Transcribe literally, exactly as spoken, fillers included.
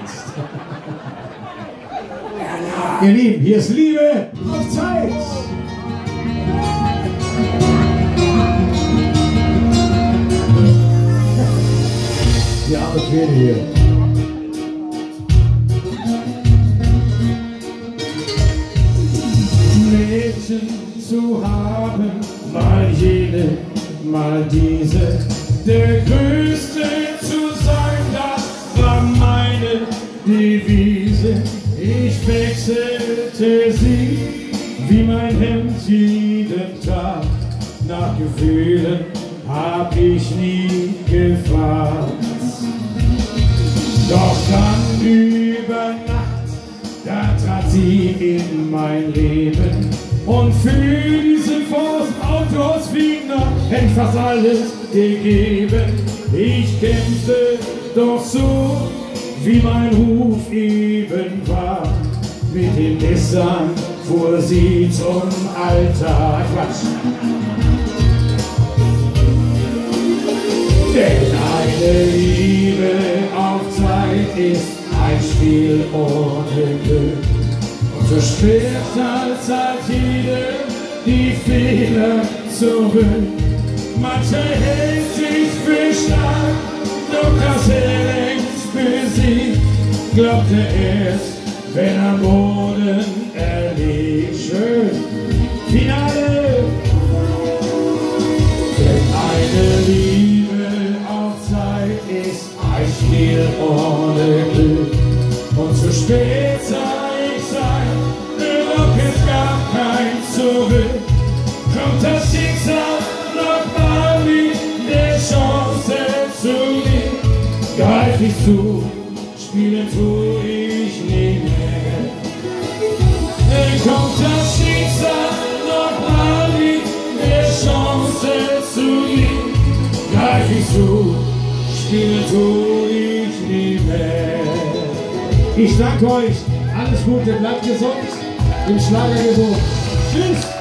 jetzt. Ihr Lieben, hier ist Liebe auf Zeit. Die arme Quelle hier. Mädchen zu haben, mal jene, mal diese, der Größte zu sein, das war meine Devise. Ich wechselte sie wie mein Hemd jeden Tag, nach Gefühlen hab ich nie gefragt. Doch dann über Nacht, da trat sie in mein Leben, und für diesen großen Autoswiener hätte ich fast alles gegeben. Ich kämpfte doch so, wie mein Ruf eben war. Mit den Messern fuhr sie zum Altar. Quatsch. Denn eine Liebe auf Zeit ist ein Spiel ohne Glück. Und so später zahlt jede die Fehler zurück. Manche hält sich für stark, doch das er längst besiegt. Glaubte erst, wenn am Boden er liegt. Schön. Finale. Denn eine Liebe auf Zeit ist ein Spiel ohne Glück. Und zu spät sah ich sein, doch es gab kein Zurück. Kommt das Schicksal noch mal mit der Chance zu mir, greif ich zu, spielen tu ich nicht mehr. Dann kommt das Schicksal noch mal mit der Chance zu mir, greif ich zu, spielen tu ich nicht mehr. Ich danke euch, alles Gute, bleibt gesund, im Schlagergesuch. Tschüss!